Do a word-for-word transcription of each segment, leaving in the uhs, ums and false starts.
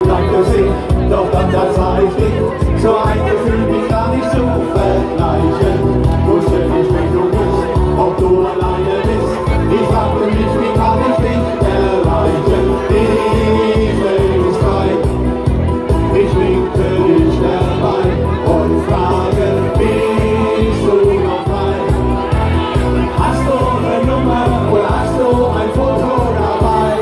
dein Gesicht, doch dann das weiß ich, so ein Gefühl mich gar nicht zu vergleichen. Wusste nicht, wenn du bist, ob du alleine bist. Ich fragte mich, wie kann ich dich erreichen? Ich will dich frei, ich winke dich herbei und frage, bist du noch frei? Hast du eine Nummer oder hast du ein Foto dabei?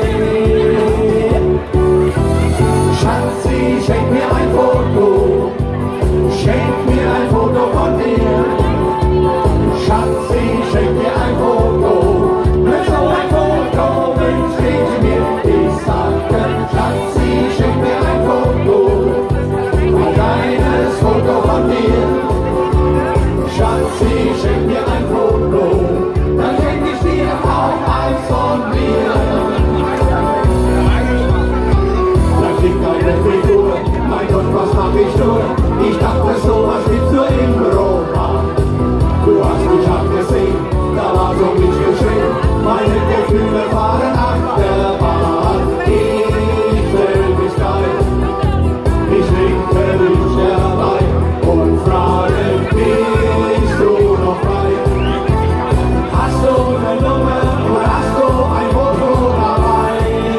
Schatzi, schenk mir ein Foto, schenk mir ein Foto von dir. Schatzi, schenk mir ein Foto, nur so ein Foto wünsch ich mir. Ich sagte, Schatzi, schenk mir ein Foto, ein kleines Foto von dir. Schatzi, schenk mir ein Foto, dann schenk ich dir auch eins von mir. Da klingt deine Figur, mein Gott, was mach ich nur? Ich dachte, sowas gibt's nur im Roman. Du hast mich angesehen, da war so nicht geschehen, meine Gefühle fahren Achterbahn. Ich will dich geil, ich winke dich herbei und frage, bist du noch frei? Hast du eine Nummer oder hast du ein Foto dabei?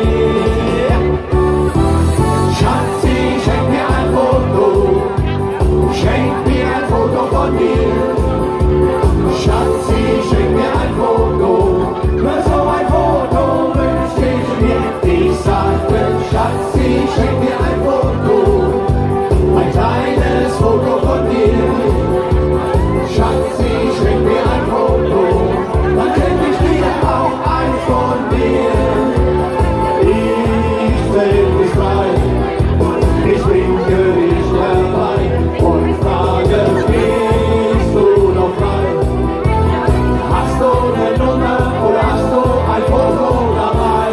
Schatzi, schenk mir ein Foto, schenk mir ein Foto von dir. Schatzi, schenk mir ein Foto, nur so ein Foto wünsch ich mir. Ich sagte, Schatzi, schenk mir ein Foto, ein kleines Foto von dir. Schatzi, schenk mir ein Foto, dann schenk ich dir auch eins von dir. Ich will dich frei, ich winke dich herbei und frage, bist du noch frei? Hast du eine Nummer oder hast du ein Foto dabei?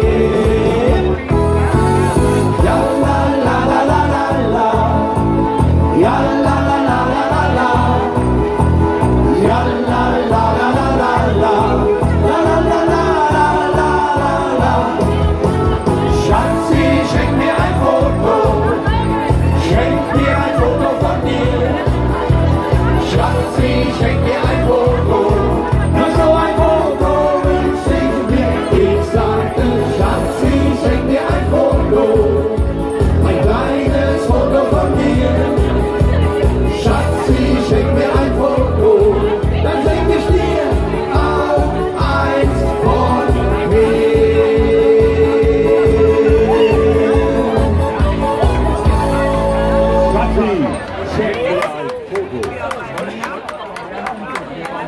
Ja la la la la la la, ja la la la la la la, ja la la la la la la, la la la la la la la. Schatzi, schenk mir ein Foto, schenk mir ein Foto von dir. Schatzi, schenk mir ein Foto, nur so ein Foto wünsch ich mir. Ich sagte, Schatzi, schenk mir ein Foto, ein kleines Foto von dir. Schatzi, schenk mir ein Foto, dann schenk ich dir auch eins von mir. Schatzi, schenk mir ein Foto.